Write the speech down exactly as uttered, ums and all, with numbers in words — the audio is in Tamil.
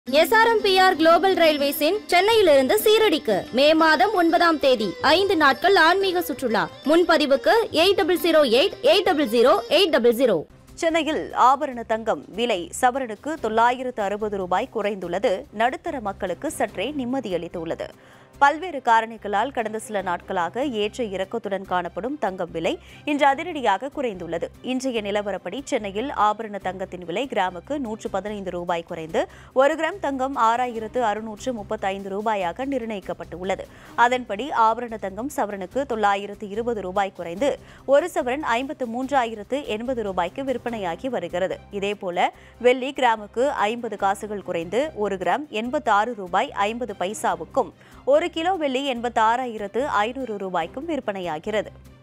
எஸ்ஆர்எம்பிஆர் குளோபல் ரயில்வேஸின் சென்னையிலிருந்து சீரடிக்கு மே மாதம் ஒன்பதாம் தேதி ஐந்து நாட்கள் ஆன்மீக சுற்றுலா. முன்பதிவுக்கு eight double zero eight eight double zero eight double zero. சென்னையில் ஆபரண தங்கம் விலை சவரனுக்கு தொள்ளாயிரத்து அறுபது ரூபாய் குறைந்துள்ளது நடுத்தர மக்களுக்கு சற்றே நிம்மதியளித்துள்ளது. பல்வேறு காரணிகளால் கடந்த சில நாட்களாக ஏற்ற இறக்கத்துடன் காணப்படும் தங்கம் விலை இன்று அதிரடியாக குறைந்துள்ளது. இன்றைய நிலவரப்படி சென்னையில் ஆபரண தங்கத்தின் விலை கிராமுக்கு நூற்று பதினைந்து ரூபாய் குறைந்து ஒரு கிராம் தங்கம் ஆறாயிரத்து அறுநூற்று முப்பத்தி ஐந்து ரூபாயாக நிர்ணயிக்கப்பட்டுள்ளது. அதன்படி ஆபரண தங்கம் சவரனுக்கு தொள்ளாயிரத்து இருபது ரூபாய் குறைந்து ஒரு சவரன் ஐம்பத்து மூன்றாயிரத்து எண்பது ரூபாய்க்கு விற்பனையாகி வருகிறது. இதேபோல வெள்ளி கிராமுக்கு ஐம்பது காசுகள் குறைந்து ஒரு கிராம் எண்பத்தி ஆறு ரூபாய் ஐம்பது பைசாவுக்கும் ஒரு கிலோ வெள்ளி எண்பத்தி ஆறாயிரத்து ஐநூறு ரூபாய்க்கும் விற்பனையாகிறது.